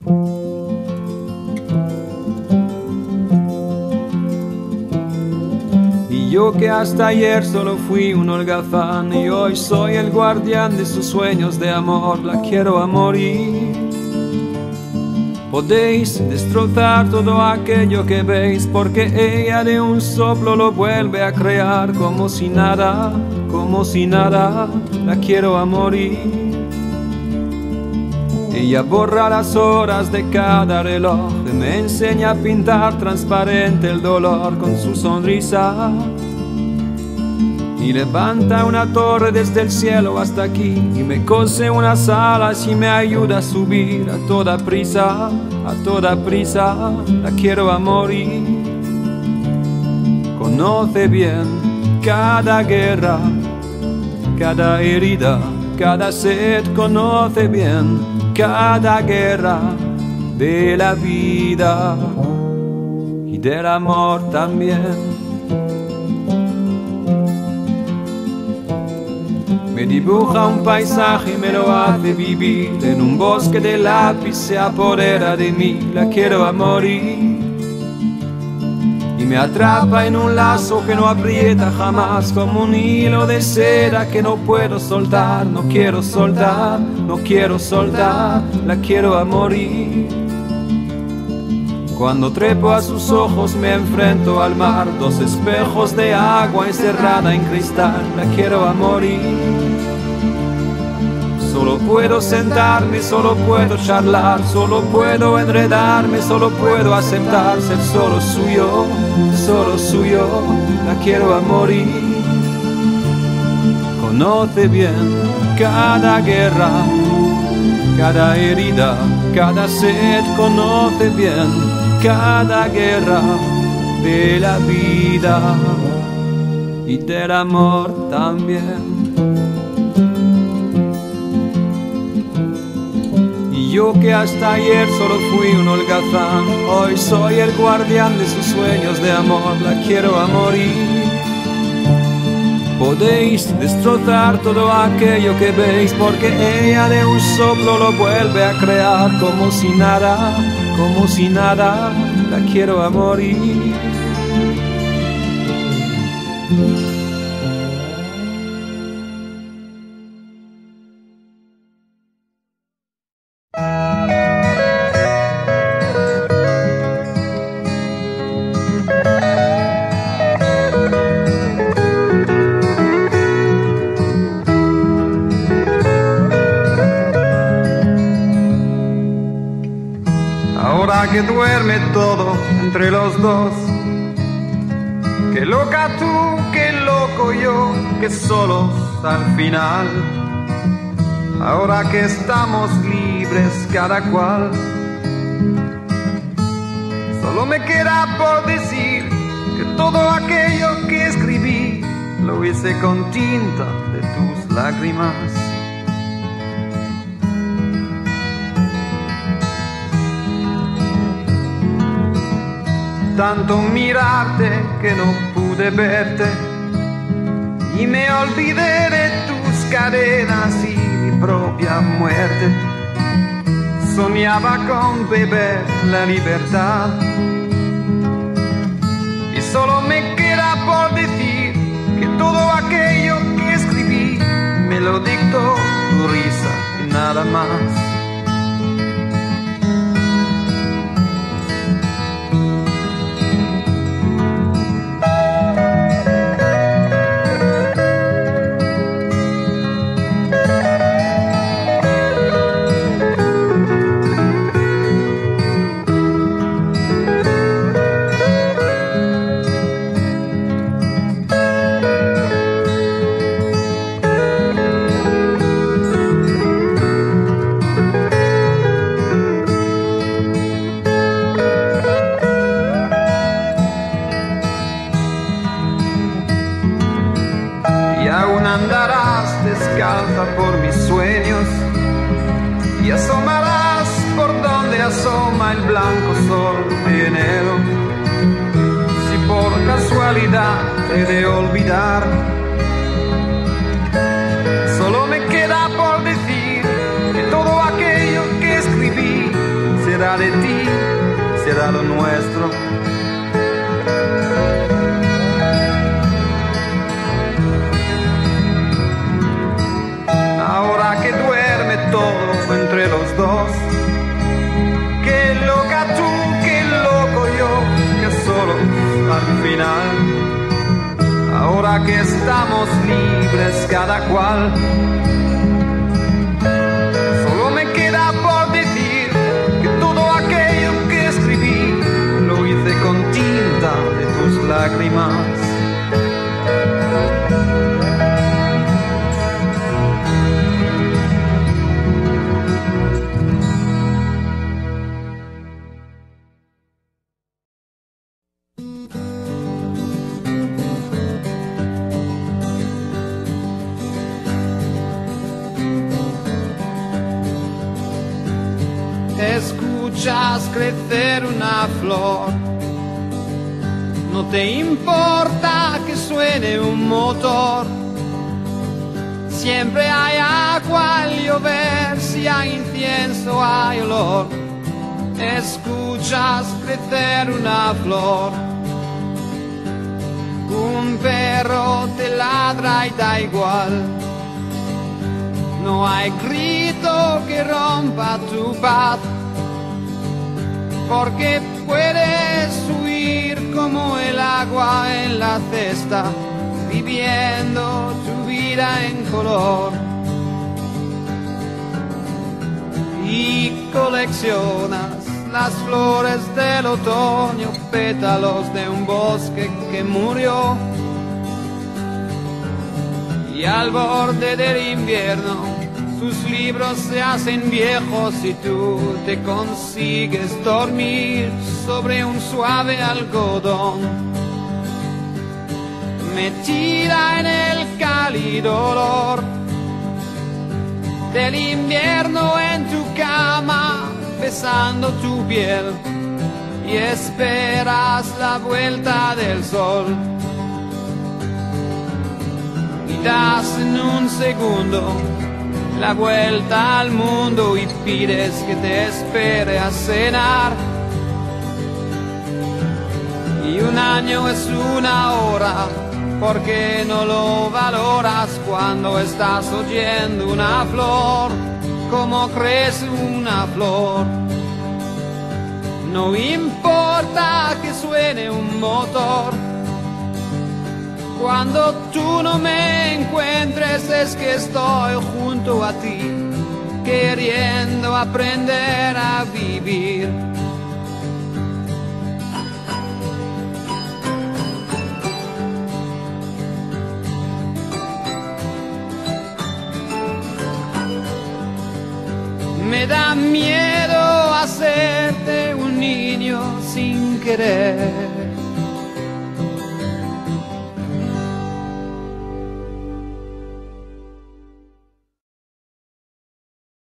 Y yo que hasta ayer solo fui un holgazán, y hoy soy el guardián de sus sueños de amor, la quiero a morir. Podéis destrozar todo aquello que veis, porque ella de un soplo lo vuelve a crear, como si nada, la quiero a morir. Ella borra las horas de cada reloj, me enseña a pintar transparente el dolor con su sonrisa, y levanta una torre desde el cielo hasta aquí, y me cose unas alas y me ayuda a subir a toda prisa, la quiero a morir. Conoce bien cada guerra, cada herida, cada sed, conoce bien cada guerra de la vida y del amor también. Me dibuja un paisaje y me lo hace vivir, en un bosque de lápiz se apodera de mí, la quiero a morir. Y me atrapa en un lazo que no aprieta jamás, como un hilo de seda que no puedo soltar, no quiero soltar, la quiero a morir. Cuando trepo a sus ojos me enfrento al mar, dos espejos de agua encerrada en cristal, la quiero a morir. Solo puedo sentarme, solo puedo charlar, solo puedo enredarme, solo puedo aceptar ser solo suyo, la quiero a morir. Conoce bien cada guerra, cada herida, cada sed, conoce bien cada guerra de la vida y del amor también. Y yo que hasta ayer solo fui un holgazán, hoy soy el guardián de sus sueños de amor, la quiero a morir. Podéis destrozar todo aquello que veis, porque ella de un soplo lo vuelve a crear, como si nada, la quiero a morir. Que duerme todo entre los dos. Qué loca tú, qué loco yo, que solos al final. Ahora que estamos libres cada cual, solo me queda por decir que todo aquello que escribí lo hice con tinta de tus lágrimas. Tanto mirarte que no pude verte, y me olvidé de tus cadenas y mi propia muerte. Soñaba con beber la libertad, y solo me queda por decir que todo aquello que escribí me lo dictó tu risa y nada más. Por mis sueños y asomarás por donde asoma el blanco sol de enero. Si por casualidad he de olvidar, solo me queda por decir que todo aquello que escribí será encima de ti será lo nuestro. Ahora que duerme todo entre los dos, qué loca tú, qué loco yo, que solo al final, ahora que estamos libres cada cual, solo me queda por decir que todo aquello que escribí lo hice con tinta de tus lágrimas. Escuchas crecer una flor, no te importa que suene un motor, siempre hay agua al llover, si hay incienso hay olor. Escuchas crecer una flor, un perro te ladra y da igual, no hay grito que rompa tu paz, porque puedes huir como el agua en la cesta, viviendo tu vida en color. Y coleccionas las flores del otoño, pétalos de un bosque que murió. Y al borde del invierno tus libros se hacen viejos y tú te consigues dormir sobre un suave algodón, metida en el cálido olor del invierno en tu cama, besando tu piel, y esperas la vuelta del sol. Y das en un segundo la vuelta al mundo y pides que te espere a cenar. Y un año es una hora, porque no lo valoras cuando estás oyendo una flor, como crece una flor. No importa que suene un motor, cuando tú no me encuentres es que estoy junto a ti, queriendo aprender a vivir. Me da miedo hacerte un niño sin querer.